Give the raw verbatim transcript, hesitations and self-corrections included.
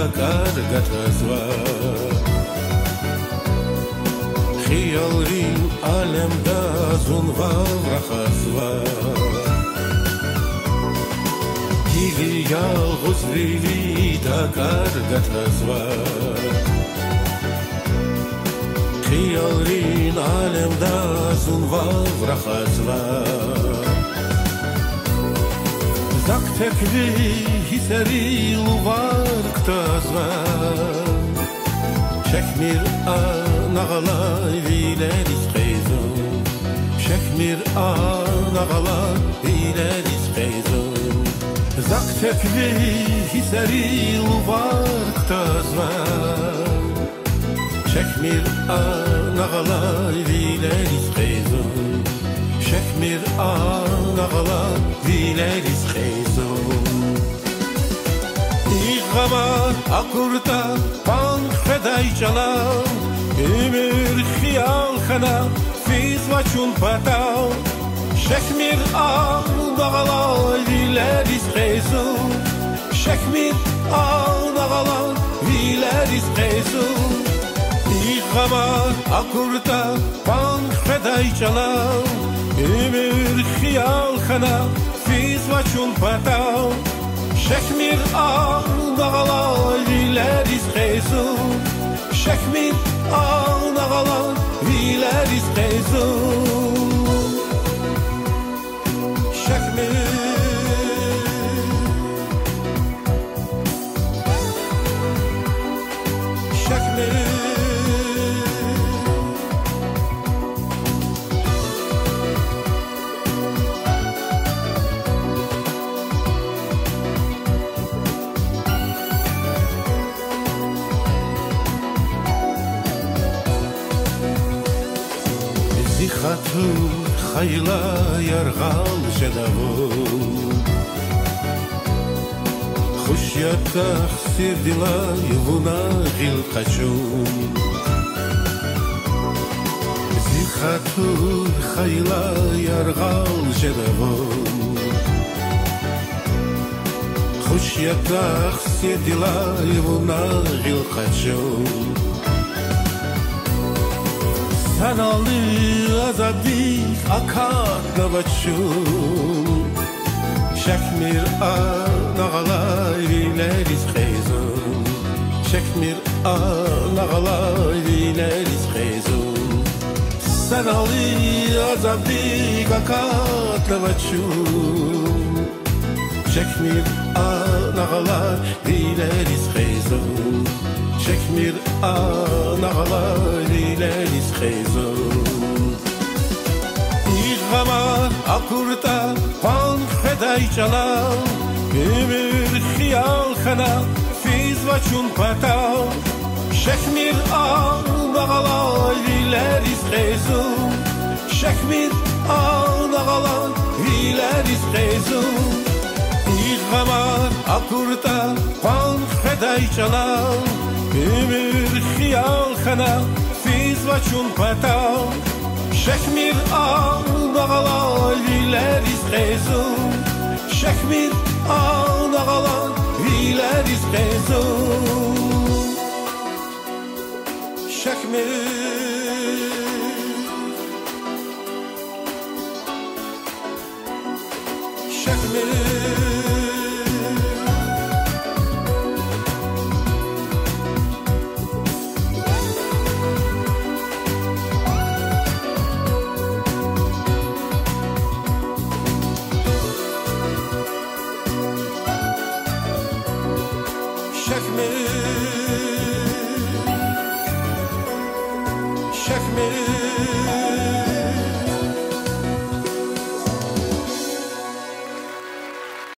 კარგად გაზვა ხიალრინ ალემ და ზუნვა ვრახაზვა ილი ялღუზრილი და კარგად გაზვა ხიალრინ ალემ და ზუნვა ვრახაზვა Zaktekli hiseri luvar ktazva Şekmir anağalay vileriz qeyzun Şekmir anağalay vileriz qeyzun Zaktekli hiseri luvar ktazva Şekmir anağalay vileriz qeyzun Şekmir anağalay vileriz qeyzun İğama akurda pan xeday çalam Ümür xiyal xana fiz vaçun patav Şekmir anağalay vileriz qeyzun Şekmir anağalay vileriz qeyzun İğama akurda pan xeday çalam Ümür xiyal xana fiz vaçun patav Şekmir anağalay vileriz qeyzun Şekmir anağalay vileriz qeyzun Şekmir Şekmir Zihatur xayla yarğal şedavun Xuşyataq sirdila yuvuna gil qaçun Zihatur xayla yarğal şedavun Xuşyataq sirdila yuvuna gil qaçun Sanalı azadik akar gavaçun Şekmir anağalay vileriz qeyzun Şekmir anağalay vileriz qeyzun Sanalı azadik akar gavaçun Şekmir anağalay vileriz qeyzun Şekmir anağalay vileriz qeyzun İğama akurda pan xeday çalam Ümür xiyal xana fiz vaçun patav Şekmir anağalay vileriz qeyzun Şekmir anağalay vileriz qeyzun İğama akurda pan xeday çalam Ümür xiyal xana fiz vaçun patav Şekmir anağalay vileriz qeyzun Şekmir anağalay vileriz qeyzun Şekmir Şekmir Şekmir